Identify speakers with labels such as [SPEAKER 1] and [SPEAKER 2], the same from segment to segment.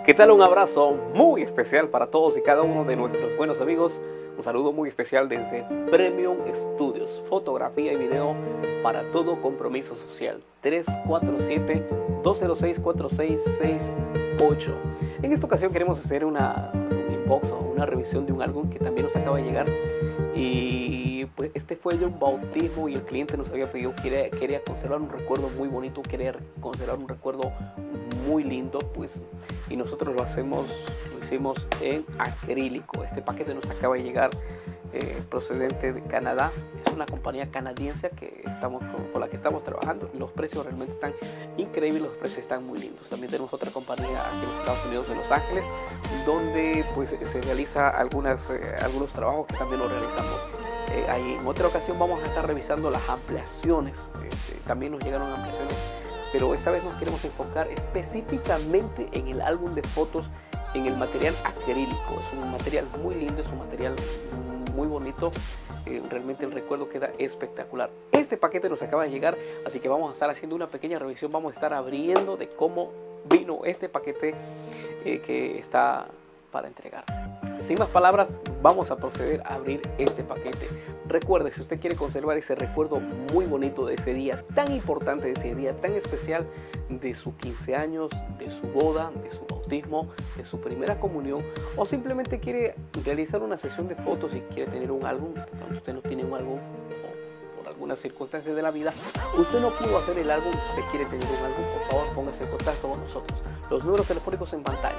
[SPEAKER 1] ¿Qué tal? Un abrazo muy especial para todos y cada uno de nuestros buenos amigos. Un saludo muy especial desde Premium Studios, fotografía y video para todo compromiso social. 347-206-4668. En esta ocasión queremos hacer un inbox o una revisión de un álbum que también nos acaba de llegar. Y pues este fue el bautismo y el cliente nos había pedido, quería conservar un recuerdo muy bonito, quería conservar un recuerdo muy lindo, pues, y nosotros lo hicimos en acrílico. Este paquete nos acaba de llegar procedente de Canadá. Es una compañía canadiense con la que estamos trabajando. Los precios realmente están increíbles, los precios están muy lindos. También tenemos otra compañía aquí en los Estados Unidos, en Los Ángeles, donde pues se realiza algunos trabajos que también los realizamos ahí. En otra ocasión vamos a estar revisando las ampliaciones. También nos llegaron ampliaciones, pero esta vez nos queremos enfocar específicamente en el álbum de fotos, en el material acrílico. Es un material muy lindo, es un material muy bonito. Realmente el recuerdo queda espectacular. Este paquete nos acaba de llegar, así que vamos a estar haciendo una pequeña revisión. Vamos a estar abriendo de cómo vino este paquete que está para entregar. Sin más palabras, vamos a proceder a abrir este paquete. Recuerde, si usted quiere conservar ese recuerdo muy bonito de ese día tan importante, de ese día tan especial, de sus 15 años, de su boda, de su bautismo, de su primera comunión, o simplemente quiere realizar una sesión de fotos y quiere tener un álbum, cuando usted no tiene un álbum, por algunas circunstancias de la vida, usted no pudo hacer el álbum, usted quiere tener un álbum, por favor póngase en contacto con nosotros. Los números telefónicos en pantalla: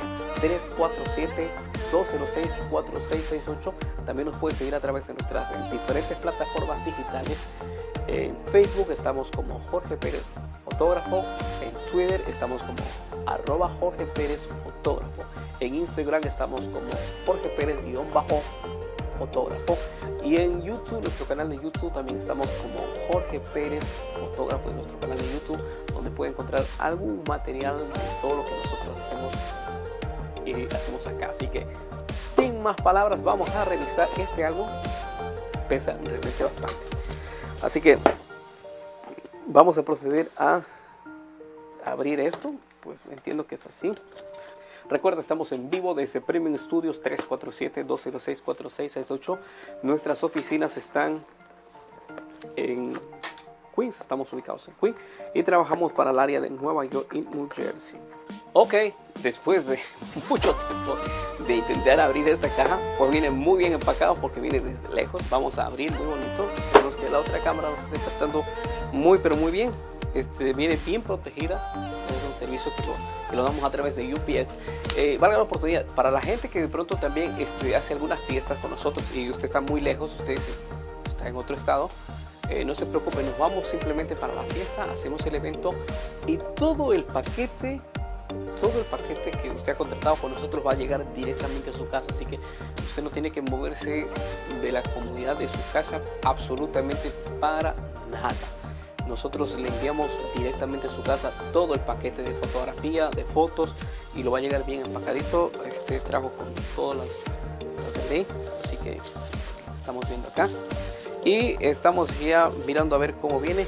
[SPEAKER 1] 347-206-4668. También nos puede seguir a través de nuestras diferentes plataformas digitales. En Facebook estamos como Jorge Pérez Fotógrafo. En Twitter estamos como @Jorge Pérez Fotógrafo. En Instagram estamos como Jorge Pérez_fotógrafo. Y en YouTube, nuestro canal de YouTube, también estamos como Jorge Pérez Fotógrafo, en nuestro canal de YouTube, donde puede encontrar algún material de todo lo que nosotros hacemos acá. Así que sin más palabras, vamos a revisar este álbum. Pesa realmente bastante, así que vamos a proceder a abrir esto. Pues entiendo que es así. Recuerda, estamos en vivo desde Premium Studios, 347-206-4668. Nuestras oficinas están en Queens, estamos ubicados en Queens y trabajamos para el área de Nueva York y New Jersey. Ok, después de mucho tiempo de intentar abrir esta caja, pues viene muy bien empacado porque viene desde lejos. Vamos a abrir, muy bonito. Esperemos que la otra cámara nos esté captando muy pero muy bien. Viene bien protegida. Es un servicio que lo damos a través de UPS. Valga la oportunidad para la gente que de pronto también hace algunas fiestas con nosotros y usted está muy lejos, usted está en otro estado. No se preocupe, nos vamos simplemente para la fiesta, hacemos el evento y todo el paquete que usted ha contratado con nosotros va a llegar directamente a su casa. Así que usted no tiene que moverse de la comodidad de su casa absolutamente para nada. Nosotros le enviamos directamente a su casa todo el paquete de fotografía, de fotos, y lo va a llegar bien empacadito. Trajo con todas las de ley, así que estamos viendo acá y estamos ya mirando a ver cómo viene.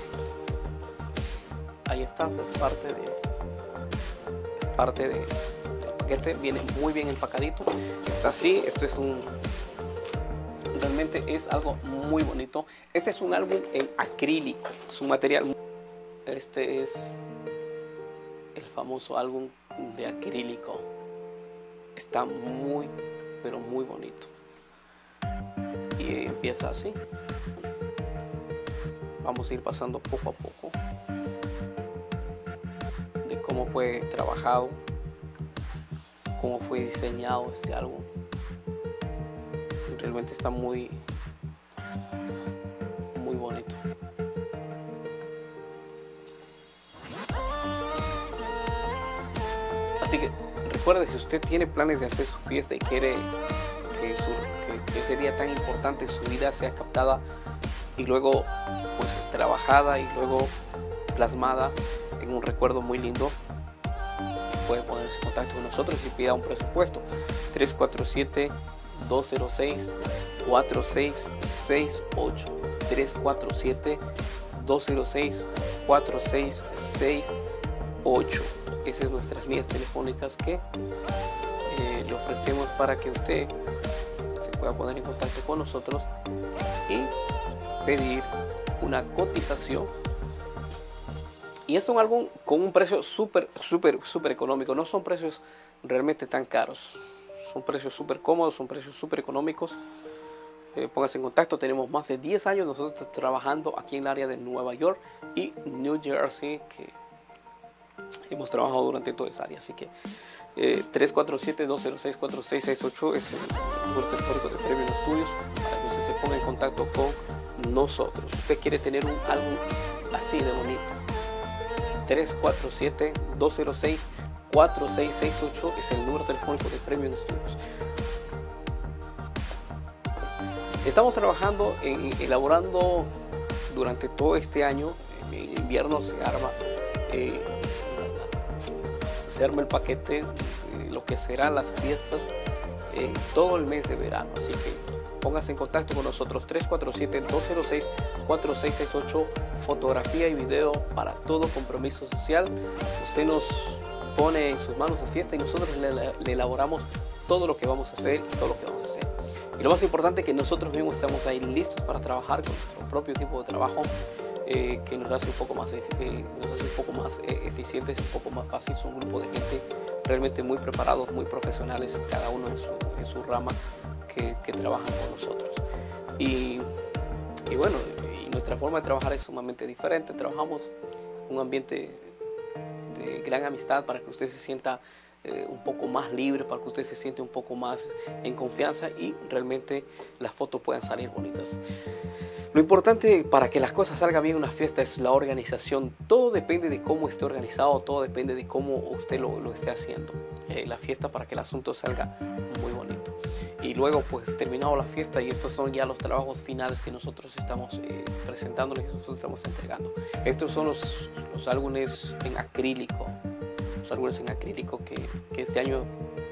[SPEAKER 1] Ahí está, es parte del paquete. Viene muy bien empacadito, está así. Realmente es algo muy bonito. Este es un álbum en acrílico, su material. Este es el famoso álbum de acrílico. Está muy pero muy bonito y empieza así. Vamos a ir pasando poco a poco de cómo fue trabajado, cómo fue diseñado este álbum. Realmente está muy bonito. Así que recuerde, si usted tiene planes de hacer su fiesta y quiere que ese día tan importante en su vida sea captada y luego pues trabajada y luego plasmada en un recuerdo muy lindo, puede ponerse en contacto con nosotros y pida un presupuesto. 347-206-4668. 347-206-4668. esas son nuestras líneas telefónicas que le ofrecemos para que usted se pueda poner en contacto con nosotros y pedir una cotización. Y es un álbum con un precio súper económico. No son precios realmente tan caros. Son precios súper cómodos, son precios súper económicos. Póngase en contacto. Tenemos más de 10 años nosotros trabajando aquí en el área de Nueva York y New Jersey, que hemos trabajado durante toda esa área. Así que 347-206-4668 es el número telefónico de Premium Studios para que usted se ponga en contacto con nosotros. Usted quiere tener un álbum así de bonito, 347-206-4668 es el número telefónico de Premium Studios. Estamos trabajando elaborando durante todo este año. En invierno se arma el paquete de lo que serán las fiestas todo el mes de verano. Así que póngase en contacto con nosotros, 347-206-4668, fotografía y video para todo compromiso social. Usted nos pone en sus manos de fiesta y nosotros le elaboramos todo lo que vamos a hacer y todo lo que vamos a hacer. Y lo más importante es que nosotros mismos estamos ahí listos para trabajar con nuestro propio equipo de trabajo, que nos hace un poco más eficientes, un poco más fácil. Es un grupo de gente realmente muy preparados, muy profesionales, cada uno en su rama, que trabajan con nosotros. Y bueno, y nuestra forma de trabajar es sumamente diferente. Trabajamos en un ambiente de gran amistad para que usted se sienta un poco más libre, para que usted se siente un poco más en confianza y realmente las fotos puedan salir bonitas. Lo importante para que las cosas salgan bien en una fiesta es la organización. Todo depende de cómo esté organizado, todo depende de cómo usted lo esté haciendo. La fiesta, para que el asunto salga muy bonito. Y luego, pues, terminado la fiesta, y estos son ya los trabajos finales que nosotros estamos presentando, que nosotros estamos entregando. Estos son los álbumes en acrílico. Los álbumes en acrílico que este año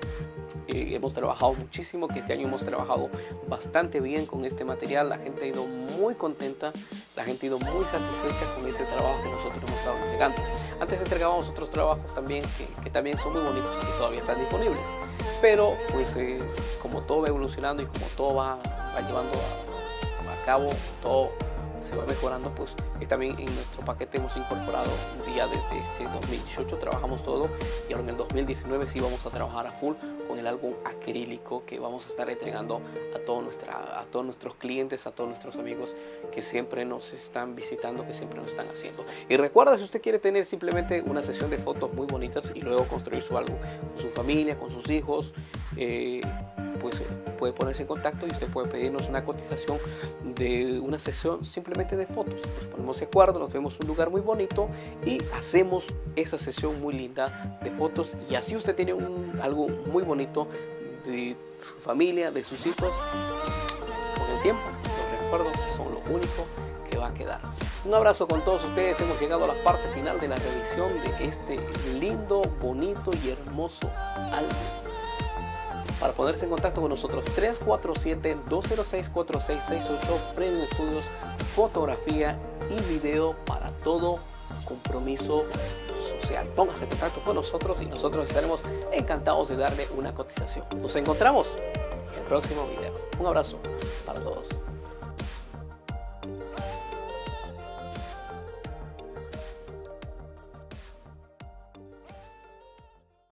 [SPEAKER 1] hemos trabajado muchísimo, que este año hemos trabajado bastante bien con este material. La gente ha ido muy contenta, la gente ha ido muy satisfecha con este trabajo que nosotros hemos estado entregando. Antes entregábamos otros trabajos también que también son muy bonitos y que todavía están disponibles, pero pues como todo va evolucionando y como todo va llevando a cabo, todo se va mejorando, pues también en nuestro paquete hemos incorporado ya desde este 2018 trabajamos todo, y ahora en el 2019 sí vamos a trabajar a full con el álbum acrílico que vamos a estar entregando a todos nuestros clientes, a todos nuestros amigos que siempre nos están visitando, que siempre nos están haciendo. Y recuerda, si usted quiere tener simplemente una sesión de fotos muy bonitas y luego construir su álbum con su familia, con sus hijos, pues puede ponerse en contacto y usted puede pedirnos una cotización de una sesión simplemente de fotos. Nos ponemos de acuerdo, nos vemos un lugar muy bonito y hacemos esa sesión muy linda de fotos, y así usted tiene algo muy bonito de su familia, de sus hijos. Con el tiempo, los recuerdos son lo único que va a quedar. Un abrazo con todos ustedes. Hemos llegado a la parte final de la revisión de este lindo, bonito y hermoso álbum. Para ponerse en contacto con nosotros, 347-206-4668, Premium Studios, fotografía y video para todo compromiso social. Póngase en contacto con nosotros y nosotros estaremos encantados de darle una cotización. Nos encontramos en el próximo video. Un abrazo para todos.